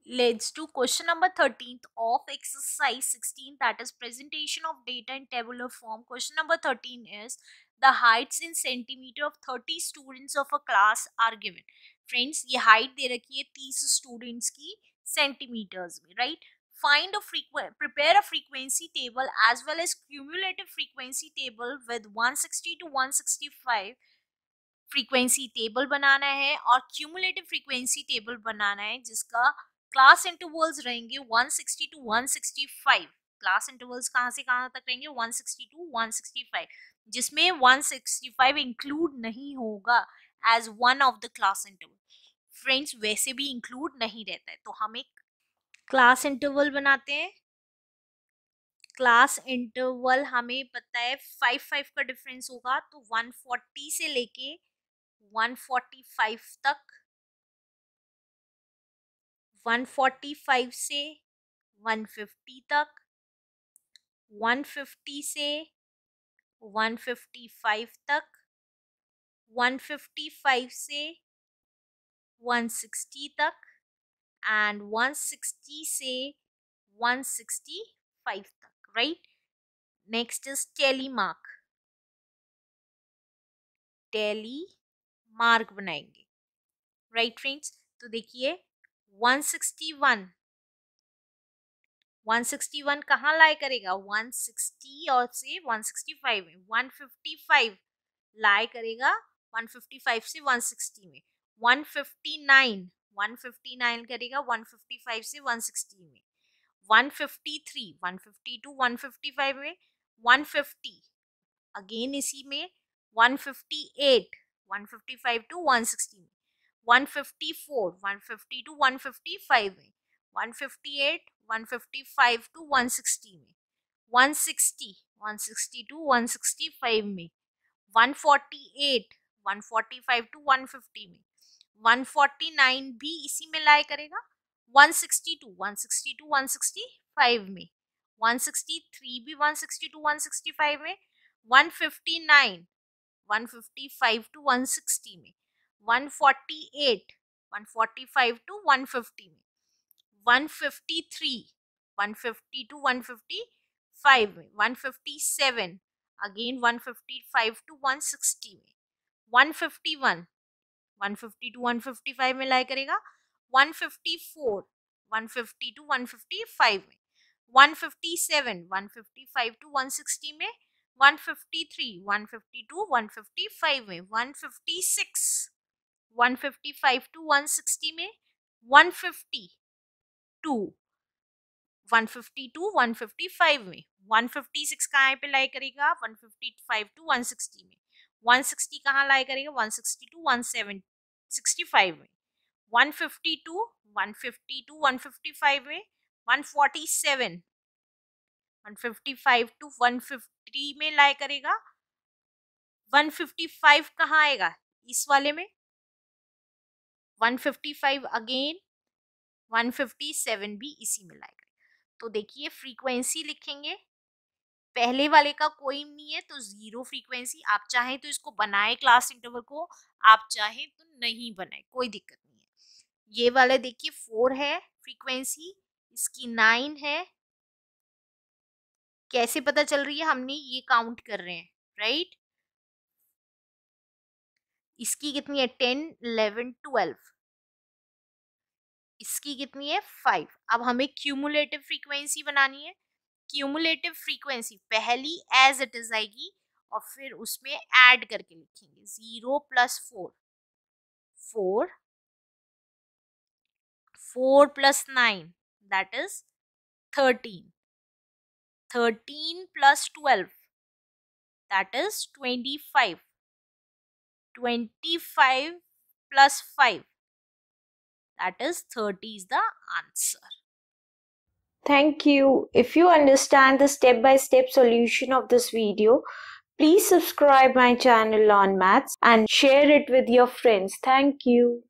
Let's do question number 13th of exercise 16, that is presentation of data in tabular form. Question number 13 is the heights in centimeter of 30 students of a class are given. Friends, ये height दे रखी है 30 students की centimeters में, right? Find a prepare a frequency table as well as cumulative frequency table with 160 to 165. Frequency table बनाना है और cumulative frequency table बनाना है जिसका क्लास इंटरवल्स रहेंगे 160 टू 165. क्लास इंटरवल्स कहां से कहां तक रहेंगे 160 टू 165, जिसमें 165 इंक्लूड नहीं होगा as one of the class interval. Friends, वैसे भी इंक्लूड नहीं रहता है, तो हम एक क्लास इंटरवल बनाते हैं. क्लास इंटरवल हमें पता है 5 का डिफरेंस होगा, तो 140 से लेके 145 तक, 145 से 150 तक, 150 से 155 तक, 155 से 160 तक एंड 160 से 165 तक, right. Next is tally mark. Tally mark बनाएंगे, राइट फ्रेंड्स. तो देखिए 161 कहाँ लाई करेगा 160 और से 165 में. 155 लाई करेगा 155 से 160 में. 159 करेगा 155 से 160 में. 153 152 155 में. 150 अगेन इसी में. 158 155 टू 160 में. 154 150 टू 155 में. 158 155 टू 160 में. 160 टू 165 में. 148 145 टू 150 में. 149 भी इसी में लाई करेगा 160 टू 165 में. 163 भी 160 टू 165 में. 159 155 टू 160 में. 148 145 टू 150 में. 153 150 टू 155 में. 157 अगेन 155 टू 160 में. 151 150 टू 155 में लाई करेगा. 154 150 टू 155 में. 157 155 टू 160 में. 153 150 टू 155 में. 156 155 टू 160 में. 150 टू 155 में. 156 कहाँ पे लाई करेगा 155 टू 160 में. 160 कहाँ लाई करेगा 160 टू 165 में. 150 टू 155 में. 147 155 टू 150 में लाई करेगा. 155 कहाँ आएगा इस वाले में. 155 अगेन. 157 भी इसी में लाएगा. तो देखिए फ्रीक्वेंसी लिखेंगे. पहले वाले का कोई नहीं है तो जीरो फ्रीक्वेंसी. आप चाहें तो इसको बनाए क्लास इंटरवल को, आप चाहें तो नहीं बनाए, कोई दिक्कत नहीं है. ये वाला देखिए 4 है फ्रीक्वेंसी, इसकी 9 है. कैसे पता चल रही है, हमने ये काउंट कर रहे हैं, राइट. इसकी कितनी है 10 11 12. इसकी कितनी है 5. अब हमें क्यूमुलेटिव फ्रीक्वेंसी बनानी है. क्यूमुलेटिव फ्रीक्वेंसी पहली एज इट इज आएगी और फिर उसमें ऐड करके लिखेंगे. 0 plus 4 4 4 plus 9 that is 13. 13 plus 12 that is 25. 25 plus 5 that is 30 is the answer. Thank you. If you understand the step-by-step solution of this video, please subscribe my channel on Maths and share it with your friends. Thank you.